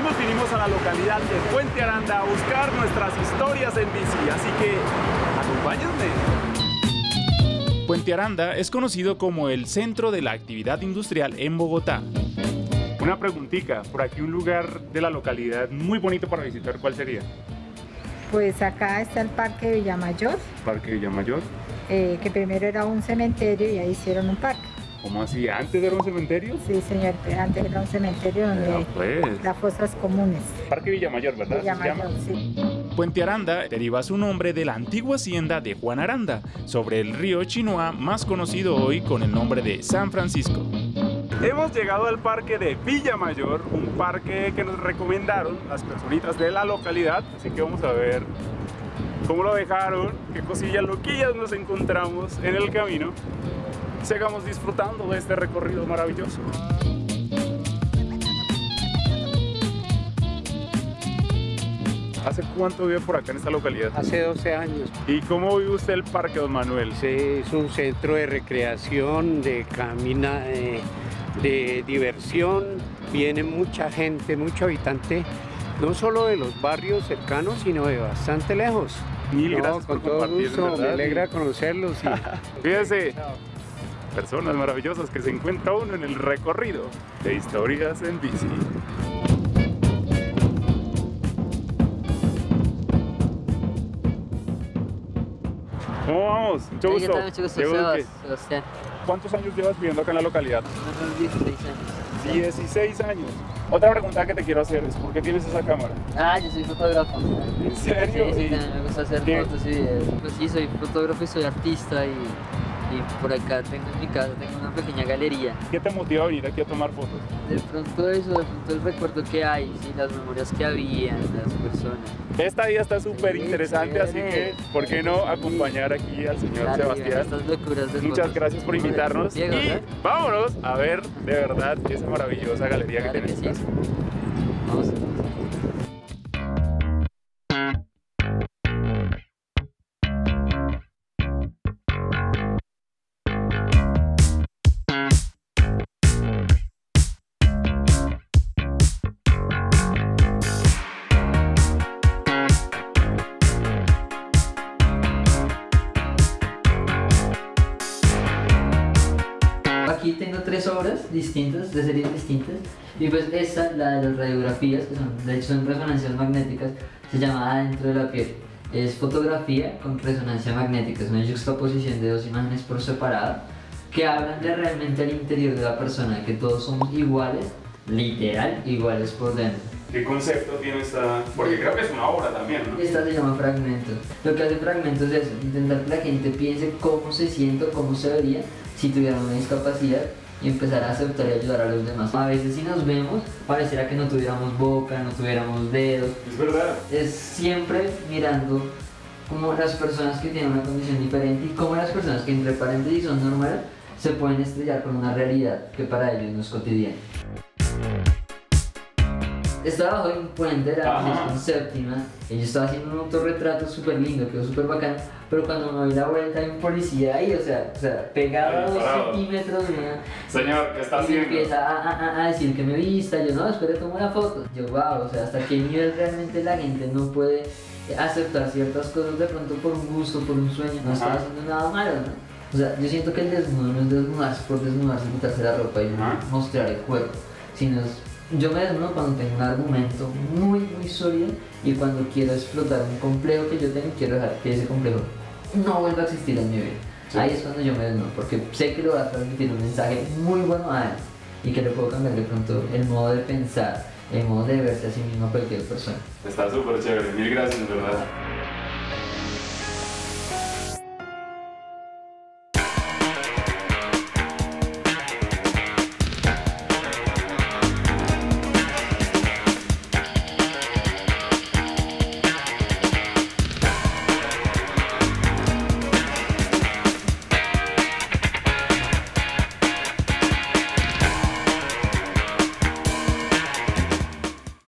nosotros vinimos a la localidad de Puente Aranda a buscar nuestras historias en bici, así que acompáñenme. Puente Aranda es conocido como el centro de la actividad industrial en Bogotá. Una preguntita, por aquí un lugar de la localidad muy bonito para visitar, ¿cuál sería? Pues acá está el Parque Villamayor. Parque Villamayor. Que primero era un cementerio y ahí hicieron un parque. ¿Cómo así? ¿Antes era un cementerio? Sí, señor, antes era un cementerio donde pues. las fosas comunes. Parque Villamayor, ¿verdad? Villamayor, sí. Puente Aranda deriva su nombre de la antigua hacienda de Juan Aranda, sobre el río Chinoa, más conocido hoy con el nombre de San Francisco. Hemos llegado al parque de Villamayor, un parque que nos recomendaron las personitas de la localidad, así que vamos a ver cómo lo dejaron, qué cosillas loquillas nos encontramos en el camino. Sigamos disfrutando de este recorrido maravilloso. ¿Hace cuánto vive por acá en esta localidad? Hace 12 años. ¿Y cómo vive usted el parque, don Manuel? Sí, es un centro de recreación, de de diversión. Viene mucha gente, mucho habitante, no solo de los barrios cercanos, sino de bastante lejos. Mil gracias con por todo compartir, gusto, ¿verdad? me alegra conocerlos. Fíjense, personas maravillosas que se encuentra uno en el recorrido de historias en bici. ¿Cómo vamos? Mucho gusto. Mucho gusto, Sebastián. ¿Cuántos años llevas viviendo acá en la localidad? Unos 16 años. 16 años. Otra pregunta que te quiero hacer es, ¿por qué tienes esa cámara? Ah, yo soy fotógrafo. ¿En serio? Sí, también me gusta hacer fotos y videos. Pues sí, soy fotógrafo y soy artista y por acá tengo en mi casa una pequeña galería. ¿Qué te motiva a venir aquí a tomar fotos? De pronto eso, de pronto el recuerdo que hay, sí, las memorias que habían, las personas. Esta vida está súper interesante, así que ¿por qué no acompañar aquí al señor Sebastián? Estas locuras de Muchas fotos. gracias por invitarnos Diego, y ¿verdad? vámonos a ver de verdad esa maravillosa galería que Claro tiene en que su sí. casa. Vamos. Aquí tengo 3 obras distintas, de series distintas, y pues esta, la de las radiografías, que son, de hecho son resonancias magnéticas, se llama Adentro de la piel. Es fotografía con resonancia magnética, es una juxtaposición de 2 imágenes por separado, que hablan de realmente al interior de la persona, que todos somos iguales, literal, iguales por dentro. ¿Qué concepto tiene esta? Porque creo que es una obra también, ¿no? Esta se llama Fragmentos. Lo que hace Fragmentos es eso, intentar que la gente piense cómo se siente o cómo se vería si tuviera una discapacidad y empezar a aceptar y ayudar a los demás. A veces si nos vemos, pareciera que no tuviéramos boca, no tuviéramos dedos. Es verdad. Es siempre mirando como las personas que tienen una condición diferente y cómo las personas que entre paréntesis son normales se pueden estrellar con una realidad que para ellos no es cotidiana. Estaba bajo un puente, era con séptima, y yo estaba haciendo un autorretrato súper lindo, quedó súper bacán, pero cuando me doy la vuelta hay un policía ahí, o sea pegado a 2 centímetros mía. Señor, ¿qué está Y haciendo? empieza a decir que me vista, yo no, espere, tomo la foto. Yo, wow, o sea, hasta qué nivel realmente la gente no puede aceptar ciertas cosas de pronto por un gusto, por un sueño, no está haciendo nada malo, ¿no? O sea, yo siento que el desnudo no es desnudarse por desnudarse, quitarse la ropa y mostrar el cuerpo, sino es, yo me desnudo cuando tengo un argumento muy sólido y cuando quiero explotar un complejo que yo tengo, quiero dejar que ese complejo no vuelva a existir en mi vida. Sí. Ahí es cuando yo me desnudo, porque sé que lo va a transmitir un mensaje muy bueno a él y que le puedo cambiar de pronto el modo de pensar, el modo de verse a sí mismo a cualquier persona. Está súper chévere, mil gracias, de verdad.